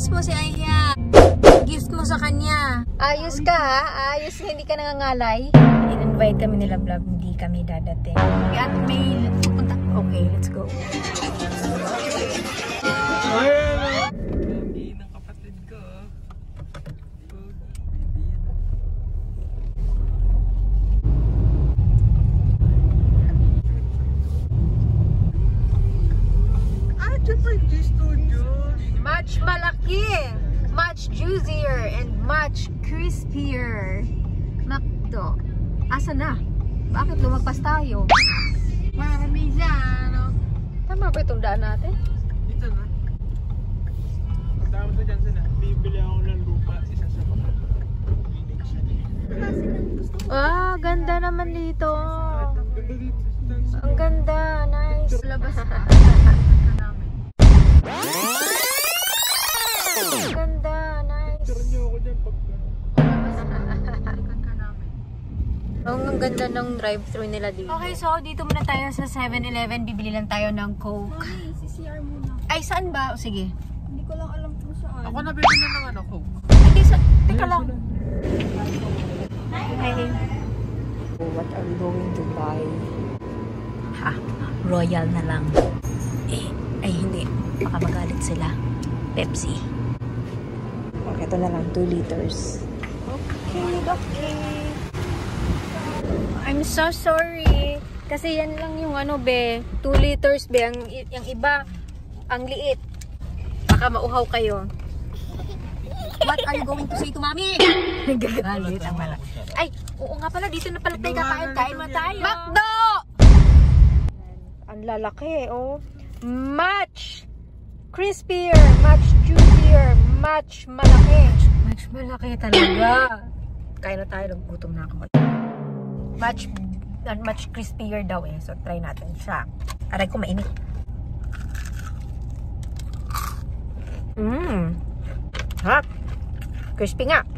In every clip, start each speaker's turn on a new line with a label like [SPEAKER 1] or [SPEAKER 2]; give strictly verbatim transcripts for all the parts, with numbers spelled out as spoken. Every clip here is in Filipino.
[SPEAKER 1] Embrace mo si Aya. Gift mo sa kanya. Ayos ka ha? Ayos, hindi ka nangangalay. In-invite kami nila vlog, hindi kami dadating. At may pupunta. Okay, let's go.
[SPEAKER 2] Hindi ng kapatid ko. Ah, Japan G Studios.
[SPEAKER 1] Much malaki, much juicier, and much crispier. Makdo. Asa na? Bakit lumagpas tayo?
[SPEAKER 2] Marami siya, ano?
[SPEAKER 1] Tama ba itong daan natin?
[SPEAKER 2] Dito na. Pagtama sa dyan sila, bibili ako ng lupa, isa sa mga Phoenix.
[SPEAKER 1] Ah, ganda naman dito. Ang ganda, nice. Labas ka. Ang ganda, nice.
[SPEAKER 2] Picture niyo ako dyan pagka.
[SPEAKER 1] Ang ganda ng drive-thru nila dito. Okay, so dito muna tayo sa seven eleven. Bibili lang tayo ng Coke.
[SPEAKER 3] Mami, si C R muna.
[SPEAKER 1] Ay, saan ba? O, sige.
[SPEAKER 3] Hindi ko lang alam kung saan.
[SPEAKER 2] Ako na bibili ng ano, Coke.
[SPEAKER 1] Hindi sa... Teka lang. Hi. What are we going to buy? Ha? Royal na lang. Eh, ay hindi. Baka magalit sila. Pepsi. Okay, ito na lang. two liters. Okay, okay. I'm so sorry. Kasi yan lang yung ano, be. two liters, be. Ang, yung iba, ang liit. Baka mauhaw kayo. What are you going to say to mommy? Nagagalit ang malaki. Ay, oo nga pala. Dito na pala tayo kakain. Kain mo tayo. Makdo! Ang lalaki, oh. Much crispier, much juicier, much malaki. Much malaki talaga. Kain na tayo. Gutom na ako. Much, much crispier daw eh. So, try natin siya. Aray ko mainit. Mmm. Ha? Crispy nga.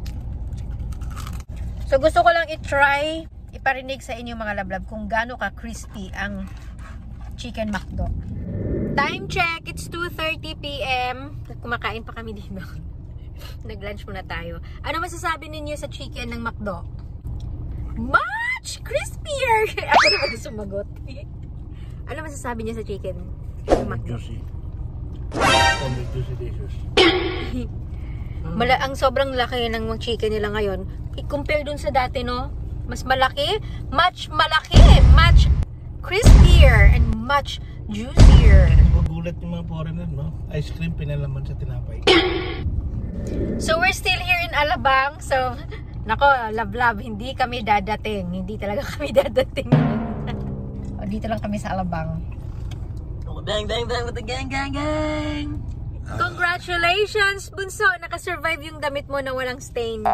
[SPEAKER 1] So, gusto ko lang i-try, iparinig sa inyo mga lablab kung gaano ka-crispy ang Chicken McDo. Time check, it's two thirty p m Kumakain pa kami dito. Nag-lunch muna tayo. Ano masasabi ninyo sa chicken ng McDo? Much crispier! Ako naman sumagot. Ano masasabi niya sa chicken ng McDo?
[SPEAKER 2] Juicy. Juicy delicious.
[SPEAKER 1] Mala, ang sobrang laki ng mga chicken nila ngayon. I-compare dun sa dati, no? Mas malaki, much malaki, much crispier, and much juicier.
[SPEAKER 2] Magulat yung mga foreigner, no? Ice cream pinalaman sa tinapay.
[SPEAKER 1] So, we're still here in Alabang. So, nako, love-love, hindi kami dadating. Hindi talaga kami dadating. O, dito lang kami sa Alabang.
[SPEAKER 2] Bang, bang, bang with the gang, gang, gang!
[SPEAKER 1] Congratulations, Bunso! Nakasurvive yung damit mo na walang stain.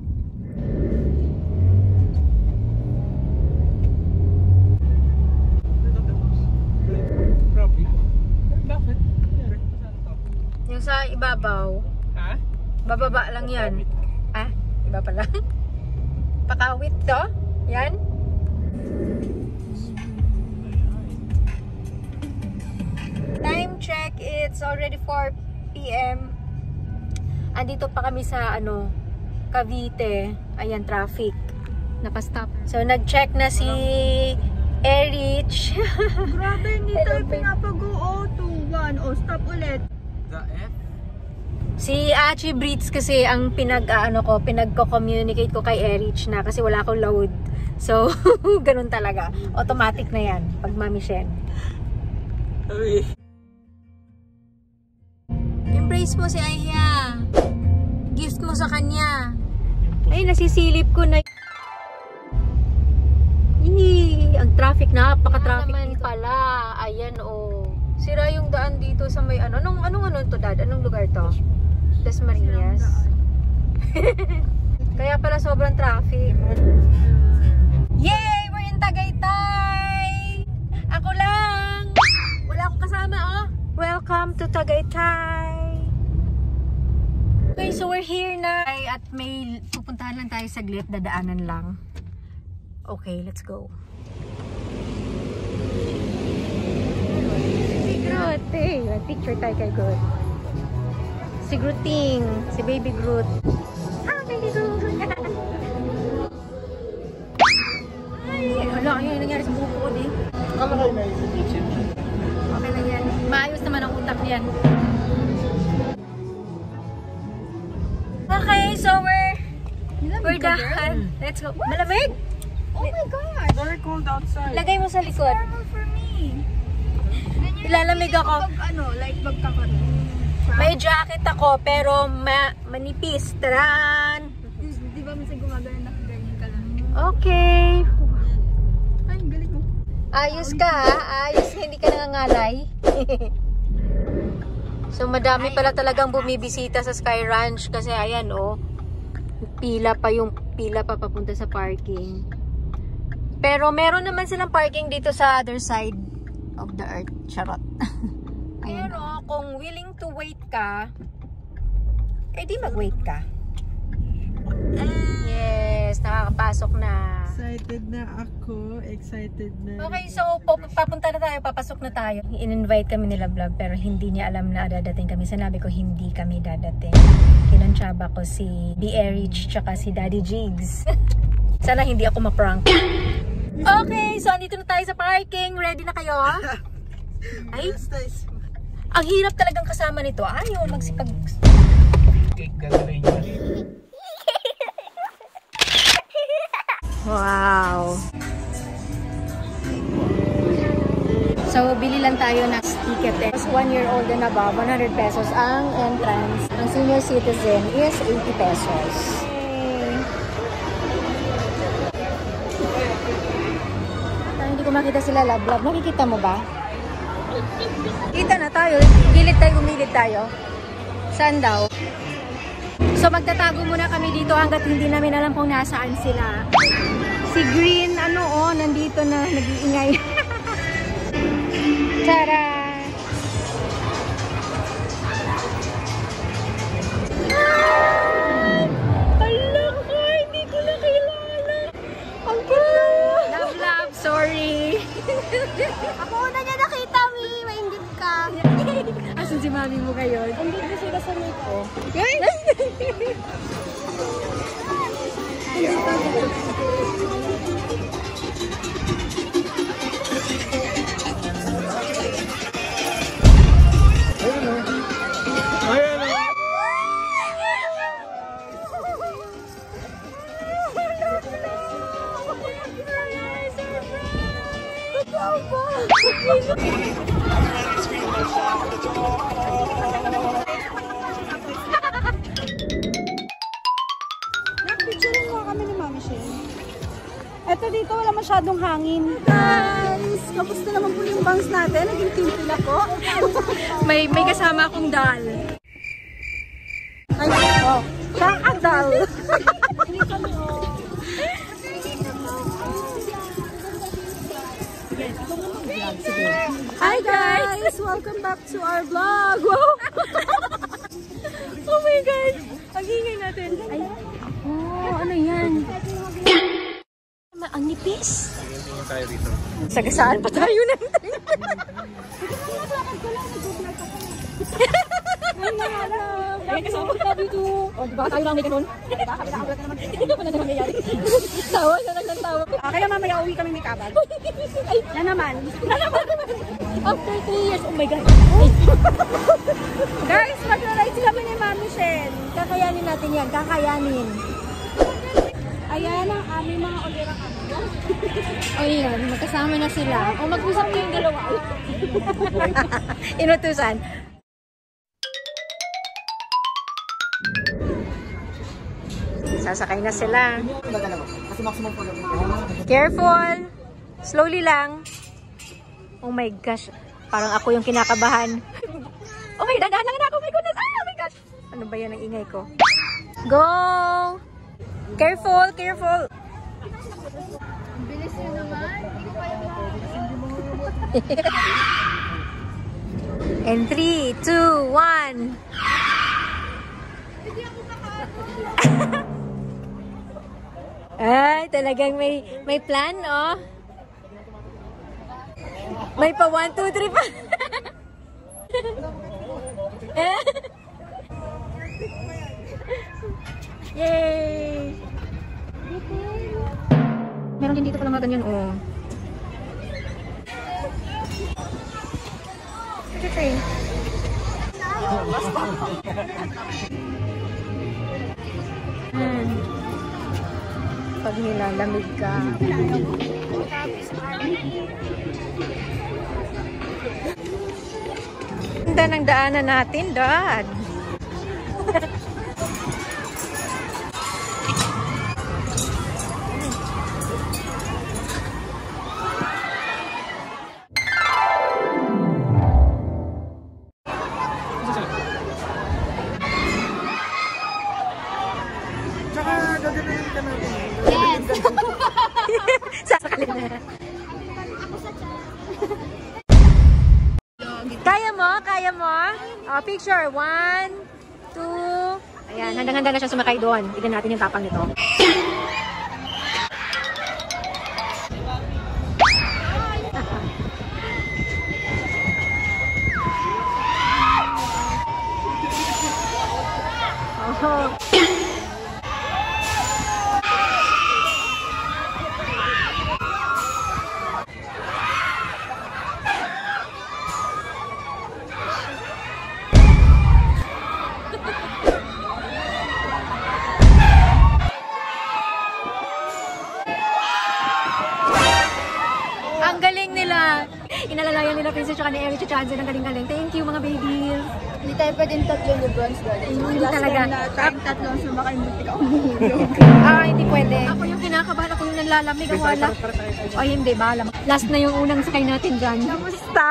[SPEAKER 2] Bakit?
[SPEAKER 1] Yung sa ibabaw.
[SPEAKER 2] Ha?
[SPEAKER 1] Bababa lang yan. Ah, iba pala. Pakawit to. Yan. Time check, it's already four p m Andito pa kami sa ano, Cavite. Ayan, traffic. Napastop. So, nag-check na si Erich.
[SPEAKER 3] Grabe, hindi tayo pinapag-o to one. O, stop ulit.
[SPEAKER 2] The F?
[SPEAKER 1] Si Achi Brits kasi ang pinag ano ko, pinagko-communicate ko kay Erich na kasi wala akong load. So, ganun talaga. Automatic na yan pag Mami Shen.
[SPEAKER 2] Uy.
[SPEAKER 1] Embrace mo si Aya. Gift mo sa kanya. Ay, nasisilip ko na. Eee, ang traffic, napaka-traffic naman pala. Ayan, oh. Sira yung daan dito sa may ano. Anong, anong ano to, Dad? Anong lugar to? Las Marinas. Kaya pala sobrang traffic. Yay! We're in Tagaytay! Ako lang! Wala akong kasama, oh. Welcome to Tagaytay! Okay, so we're here na. At may pupuntahan lang tayo saglit, dadaanan lang. Okay, let's go. Good, hey. Picture tayo kay God. Si Grooting. Si Baby Groot. Ah, Baby Groot. Ay, wala. Ano yung nangyari sa buhok ko, di?
[SPEAKER 2] Kala kayo na yung kitchen.
[SPEAKER 1] Okay lang yan. Maayos naman ang utak yan. Okay, so we're... We're done. Let's go. Malamig!
[SPEAKER 3] Oh my gosh!
[SPEAKER 2] Very cold outside.
[SPEAKER 1] Lagay mo sa
[SPEAKER 3] It's
[SPEAKER 1] likod.
[SPEAKER 3] normal for me. Ganyan
[SPEAKER 1] Ilalamig
[SPEAKER 3] lang
[SPEAKER 1] ako.
[SPEAKER 3] Pag ano, like magkakaroon.
[SPEAKER 1] May jacket ako, pero ma manipis. Taran!
[SPEAKER 3] Di, di ba minsan gumagana na ganyan ka lang?
[SPEAKER 1] Okay.
[SPEAKER 3] Ay, galing mo.
[SPEAKER 1] Ayos ka, ha? Ayos, hindi ka nangangalay. So, madami pala talagang bumibisita sa Sky Ranch kasi ayan, oh. Pila pa yung pila pa papunta sa parking. Pero meron naman silang parking dito sa other side of the earth. Charot. Pero kung willing to wait ka, eh di mag-wait ka. Yes, nakakapasok na.
[SPEAKER 2] Excited na ako. Excited na.
[SPEAKER 1] Okay, so papunta na tayo, papasok na tayo. In-invite kami nila vlog pero hindi niya alam na dadating kami. Sinabi ko hindi kami dadating. Kinantsaba ko si B. Erich tsaka si Daddy Jigs. Sana hindi ako ma-prank. Okay, so andito na tayo sa parking. Ready na kayo? Ay, ang hirap talagang kasama nito. Ayaw magsipag...
[SPEAKER 2] Cake gagawin nyo.
[SPEAKER 1] Wow! So, bili lang tayo ng ticket. As one year old and above, one hundred pesos ang entrance. Ang senior citizen is eighty pesos. Yay! Hindi ko makita sila love-love. Nakikita mo ba? Kita na tayo. Gilid tayo, umilid tayo. Saan daw? So, magtatago muna kami dito hanggat hindi namin alam kung nasaan sila. Si Green, ano oh, nandito na, nag-iingay. Tara! Ah! Ala ko, hindi ko na kilala. Ang cute! Love, love, sorry.
[SPEAKER 3] Ako una niya nakita, Mi. Maingit ka.
[SPEAKER 1] Asan si mami mo ngayon?
[SPEAKER 3] Hindi ko sila sa may ko.
[SPEAKER 2] Ayan na.
[SPEAKER 3] Nag-picture mo kami ni Mami Shen. Eto dito, wala masyadong hangin. Guys, kamusta naman po yung bangs natin? Naging timpil ako.
[SPEAKER 1] May may kasama akong dal.
[SPEAKER 3] Ay, oh. Kakadal. Hi guys! Welcome back to our vlog! Wow!
[SPEAKER 1] Oh my God! Ang ingay natin. Ay. Oh, ano yan? Ang nipis.
[SPEAKER 2] Tingin tayo dito.
[SPEAKER 1] Sagasaan pa tayo natin. Ay, kasama ka dito. O, di ba tayo lang may ganun? Hindi pa na naman nangyayari. Tawa na lang ng tawa.
[SPEAKER 3] Ah, kaya mamaya uwi kami ni Kabag.
[SPEAKER 1] Ay,
[SPEAKER 3] Na naman.
[SPEAKER 1] na naman. After three years, oh my God.
[SPEAKER 3] Guys, mag-ride kami ni Mami Shen.
[SPEAKER 1] Kakayanin natin yan, kakayanin.
[SPEAKER 3] Ayan ang aming mga olera kami.
[SPEAKER 1] O yun, magkasama na sila. O mag-usap na yung dalawa. Inutusan. Sasakay na sila. Careful! Slowly lang. Oh my gosh. Parang ako yung kinakabahan. Oh my God, dahan lang na ako. Oh my goodness. Ah, oh my gosh. Ano ba yan ang ingay ko? Go! Careful, careful.
[SPEAKER 3] Bilis nyo naman. Hindi pa yung
[SPEAKER 1] And three, two, one. Ay, talagang may may plan, oh. May pa one, two, three pa. Yay! Meron din dito pala mga ganyan, oh. Okay. Hmm. Pag nilalamig ka. Ganda ng daanan natin, Dad.
[SPEAKER 2] Tsaka gagawin ka natin.
[SPEAKER 3] Yes!
[SPEAKER 1] Sasakali na. Kaya mo? Kaya mo? Oh, picture. One, two. Ayan, handang-handa na siya sumakay doon. Tignan natin yung tapang nito. Oh. Ang galing nila. Inalalayan nila Princess tsaka ni Eric Chanzen. Ang galing-galing. Thank you mga babies.
[SPEAKER 3] Hindi tayo pwedeng tatlo ni bronze doon.
[SPEAKER 1] Hindi talaga.
[SPEAKER 3] Time tatlo ang sumakay mo. Ikaw mahulog.
[SPEAKER 1] Ah, hindi pwede. Ako yung kinakabahan. Ako yung nanlalamig. Ang wala. Ay, hindi. Bahala. Last na yung unang sakay natin dyan. Kamusta?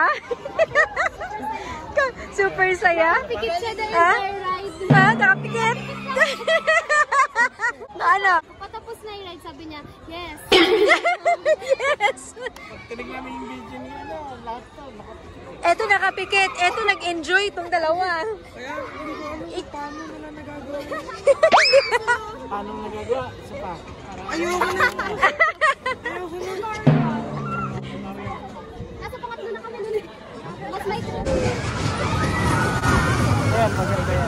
[SPEAKER 1] Super saya.
[SPEAKER 3] Pikit siya dahil
[SPEAKER 1] Ha?
[SPEAKER 3] sa ride.
[SPEAKER 1] Ha? Nakapikit? Ano?
[SPEAKER 3] Patapos na yung ride, sabi niya, yes.
[SPEAKER 1] Yes!
[SPEAKER 2] Tinig namin yung video niya na. Lahat to. Nakapikit.
[SPEAKER 1] Eto nakapikit. Eto nag-enjoy itong dalawa.
[SPEAKER 2] Kaya hindi ko alam kung paano nila nagagawa. Paano nagagawa? Isa pa. Ayoko na. Ayoko na.
[SPEAKER 3] Nasa pangatlo na kami nun. Mas may
[SPEAKER 2] Ayan, maganda yan.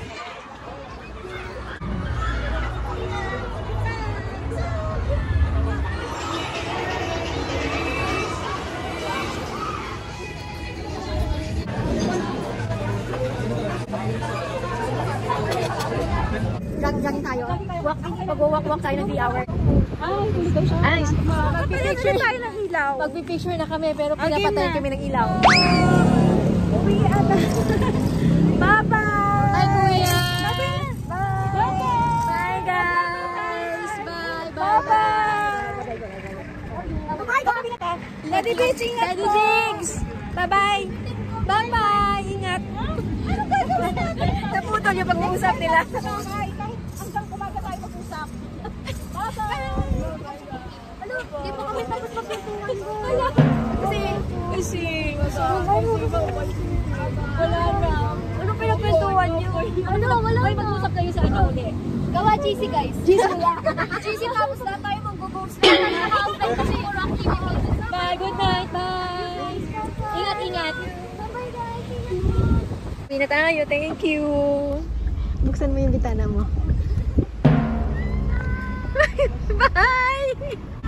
[SPEAKER 1] Jogging tayo. Walk, pag-walk-walk tayo ng three hour. Ay, tulog daw siya. Ay, magpipicture tayo ng ilaw. Magpipicture na kami, pero pinapatayin kami ng ilaw. Uwi, ata. Bye-bye! Bye, kuya! Bye! Bye, guys! Bye! Bye-bye! Bye-bye! Daddy Jigs! Ingat Daddy Jigs! Bye-bye! Bye-bye! Ingat! Naputol yung pag-uusap nila. Hanggang kumaga tayo mag-usap.
[SPEAKER 3] Ano? Di pa kami tapos magpintuan ko.
[SPEAKER 1] Kasi, kasi, wala na. Ano pinagpintuan niyo?
[SPEAKER 3] Ano? Wala
[SPEAKER 1] Ay,
[SPEAKER 3] na.
[SPEAKER 1] mag-usap kayo sa ano ulit.
[SPEAKER 3] Gawa G C guys.
[SPEAKER 1] G C.
[SPEAKER 3] G C tapos na tayo mag-ghost na. Naka-outline kasi yung activity.
[SPEAKER 1] Bye, good night, bye. Ingat, ingat.
[SPEAKER 3] Bye-bye guys.
[SPEAKER 1] Uwi na tayo, thank you. Buksan mo yung bitana mo. Bye!